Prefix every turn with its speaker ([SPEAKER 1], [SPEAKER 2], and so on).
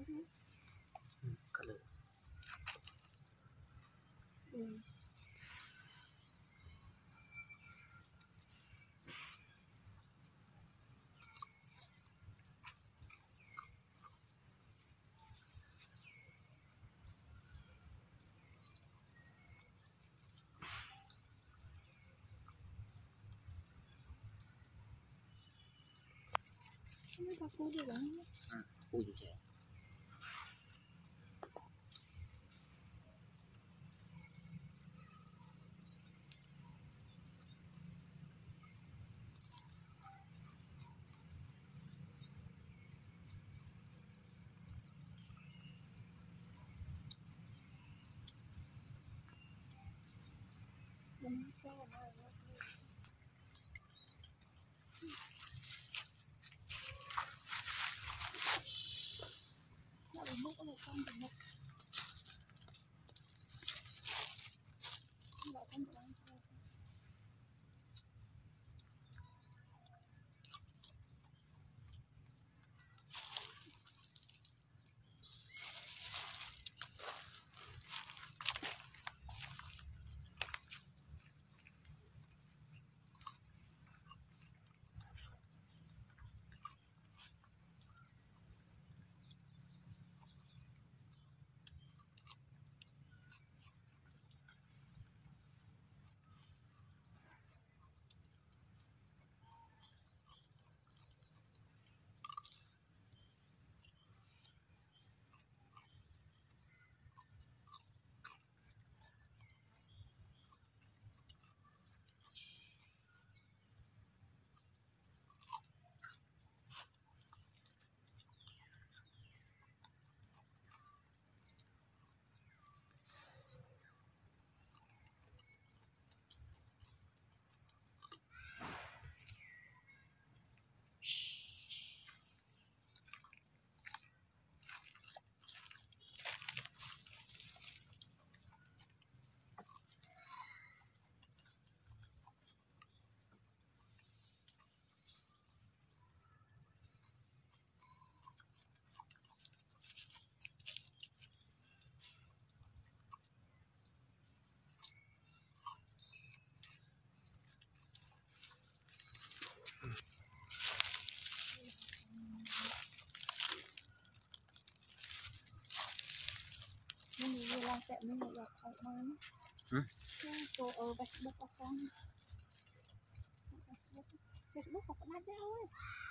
[SPEAKER 1] cắt lửa
[SPEAKER 2] Cú gì vậy?
[SPEAKER 1] cua gì chè
[SPEAKER 2] Đừng cho nó bị mất cái con bị mất. Lại không được ăn. Mình vừa làm kẹo mình lại gặp họ mới. Cô ở Facebook không? Facebook không có đắt đâu ấy.